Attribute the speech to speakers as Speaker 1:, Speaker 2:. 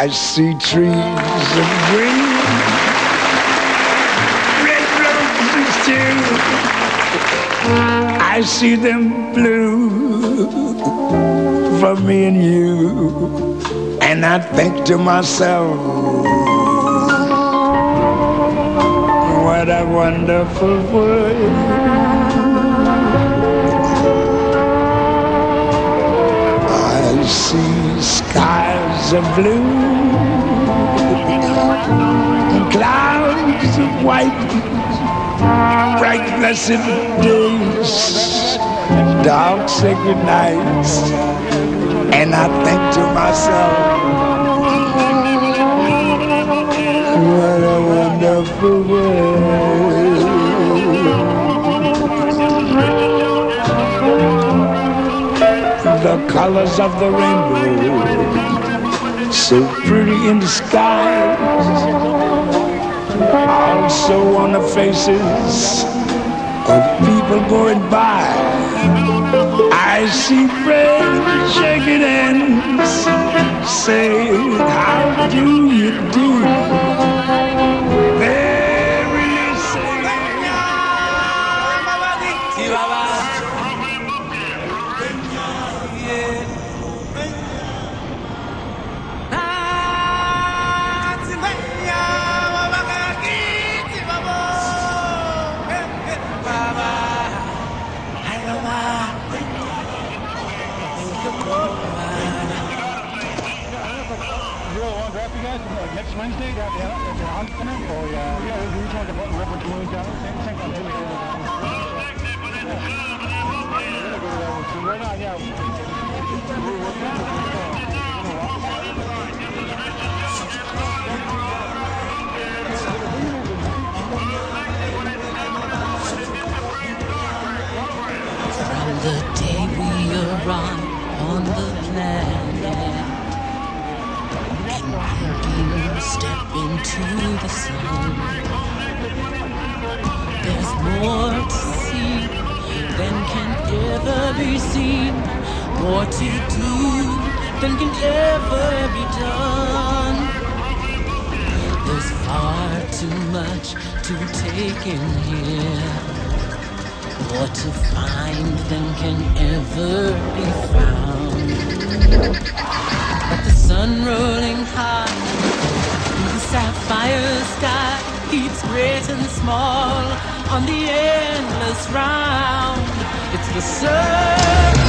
Speaker 1: I see trees of green, red roses too. I see them blue for me and you. And I think to myself, what a wonderful world. I see skies of blue, and clouds of white, bright blessed days, dark sacred nights. And I think to myself, what a wonderful world. The colors of the rainbow, so pretty in the sky, also on the faces of people going by. I see friends shaking hands, saying, how do you do? They're really saying,
Speaker 2: next Wednesday, they're on for it, or yeah, we talked about Reverend Moon down. Thank
Speaker 3: From the day we arrived on the planet, step into the sun. There's more to see than can ever be seen, more to do than can ever be done. There's far too much to take in here, more to find than can ever be found. But the sun rolling high, the sapphire sky keeps great and small on the endless round. It's the circle.